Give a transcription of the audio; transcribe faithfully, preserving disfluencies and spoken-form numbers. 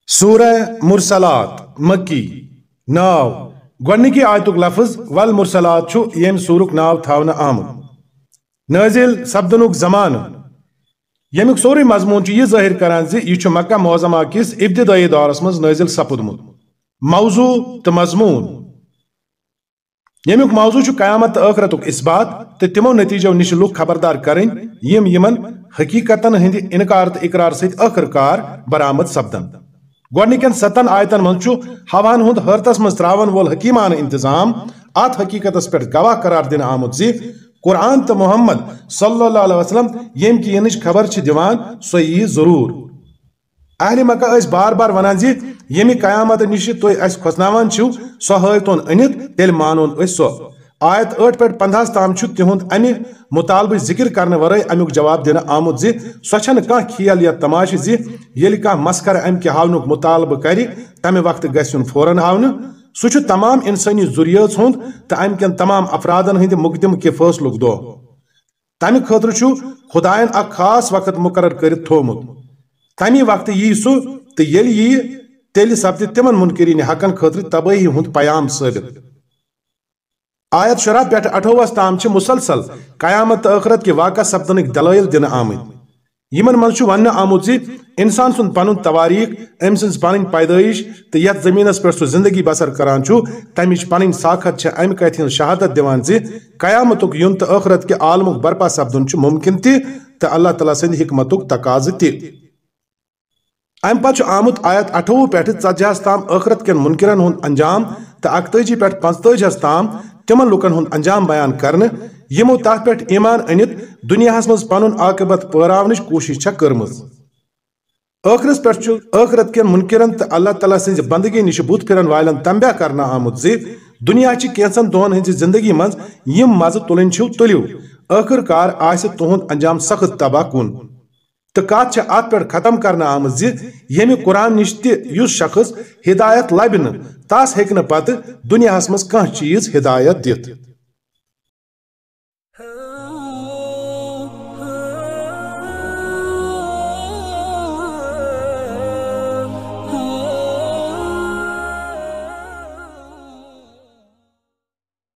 سورہ مرسلات مکی ناو گونکی آیتک لفظ والمرسلات چھو یم سورک ناو تھاونا آمد نازل سبدنک زمان یمیک سوری مضمون چھ یہ ظاہر کران زی یہ چھ مکہ معظمہ کس ابتدائی دورس مز نازل سپدمت موضوع تو مضمون یمیک موضوع چھ قیامت تو آخرتک اثبات تو تمو نتیجو نش لوگ خبردار کریں یم یمن حقیقتن ہند انکار تو اقرار ست آخر کار برآمد سپدن گوڑنکن ستن آیتن من چھو ہوان ہند حرتس مز تراون وول حکیمان انتظام ات حقیقتس پر گواہ قرار دین آمد زی قرآن تو محمد صلی اللہ علیہ وسلم یم کی ینش خبر چھ دیوان سو یہ ضرور اہل مکہ اس بار بار ونان زی یمی قیامت نش تو اس کھسناوان چھو سو ہیتون انت تیل مانون اس سو آیت آٹھ پیٹ پندہس تام چھو تہند امی مطالبہ ذکر کرنے ورائے امیک جواب دینا آمد زی سو چھن کان کھیل یا تماش زی یلی کان مسخر ام کے ہاونک مطالبہ کری تمہ وقت گژھن فوراً ہاون سو چھ تمام انسانی ذریعت ہند تو ام کن تمام افرادن ہند مقدم کے فیصلک دو تمہ خاطر چھو خدائن اک خاص وقت مقرر کرت تھومت تمی وقت یہ سو تو یل یہ تیل سپد تمن منکرین حقن خاطر تباہی ہند پیام ثابت آیت شرح پیٹھ اٹھوس تام چھ مسلسل قیامت آخرت کے واقع سپدنک دلائل دن آمد یمن من چھ ون آمد زی انسان سن پن تواریخ ام سن پن پیدائش تو یت زمینس پہ سہ زندگی بسر کران چھ تمچ پن ساخت چھ ام کت ہن شہادت دیوان زی قیامتک ین تو آخرت کے عالمک برپا سپدن چھ ممکن تہ تو اللہ تعالیٰ سند حکمتک تقاض تہ ام پتہ آمت آیت اٹھوہ پیٹھ ژتجیس تام آخرت کن منکرن ہند انجام تو اکتجی پیٹھ پانچتجیس تام تمن لوکن ہند انجام بیان کرنے یمو تات پیٹھ ایمان انت دنیا مز پنن عاقبت پراونچ کوشش چھ کرمز آخرس پیٹھ آخرت کن منکرن تو اللہ تعالیٰ سز بندگی نش بت پھرن والن تنبیہ کرنا آمت زی دنیا چہ کینژن دہن ہنز زندگی مز یم مزہ تلن چھو تلیو آخر کار آسہ تہند انجام سخت تباہ کن تو کت چھ ات پیٹھ ختم کرنا آمت زی یمی قرآن نش تہ یس شخص ہدایت لبہ نہ تس ہیکہ پتہ دنیا مز کانٛہہ چیز ہدایت دتھ